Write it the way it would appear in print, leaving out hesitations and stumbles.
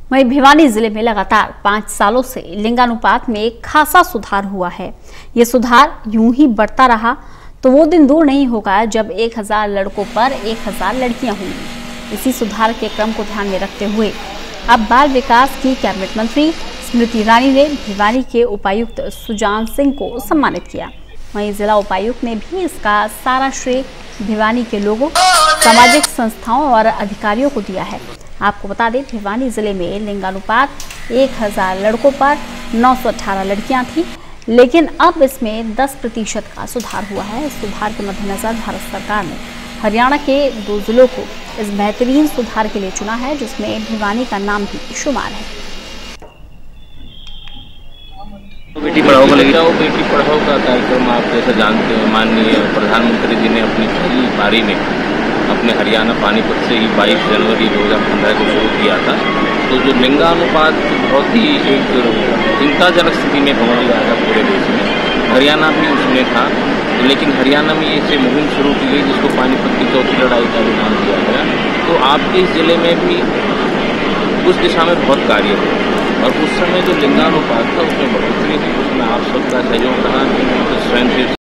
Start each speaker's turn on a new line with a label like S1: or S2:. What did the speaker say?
S1: वहीं भिवानी जिले में लगातार 5 सालों से लिंगानुपात में खासा सुधार हुआ है। ये सुधार यूं ही बढ़ता रहा तो वो दिन दूर नहीं होगा जब 1000 लड़कों पर 1000 लड़कियां होंगी। इसी सुधार के क्रम को ध्यान में रखते हुए अब बाल विकास की कैबिनेट मंत्री स्मृति ईरानी ने भिवानी के उपायुक्त सुजान सिंह को सम्मानित किया। वहीं जिला उपायुक्त ने भी इसका सारा श्रेय भिवानी के लोगों, सामाजिक संस्थाओं और अधिकारियों को दिया है। आपको बता दें, भिवानी जिले में लिंगानुपात 1000 लड़कों पर 918 लड़कियां थीं, लेकिन अब इसमें 10% का सुधार हुआ है। इस सुधार के मद्देनजर भारत सरकार ने हरियाणा के 2 जिलों को इस बेहतरीन सुधार के लिए चुना है, जिसमें भिवानी का नाम भी शुमार है।
S2: बेटी पढ़ाओ बेटी पढ़ाओ का कार्यक्रम आप जैसा जानते हो, माननीय प्रधानमंत्री जी ने अपनी पहली पारी में अपने हरियाणा पानीपत से ही 22 जनवरी 2015 को शुरू किया था। तो जो लिंगानुपात बहुत ही एक चिंताजनक स्थिति में पहुँच गया था पूरे देश में, हरियाणा भी उसमें था। लेकिन हरियाणा में ये मुहिम शुरू की गई जिसको पानीपत की चौथी लड़ाई का भी नाम दिया गया। तो आपके इस जिले में भी उस दिशा में बहुत कार्य हुआ और उस समय जो लिंगानुपात था उसमें बढ़ोतरी थी, उसमें आप सबका सहयोग रहा।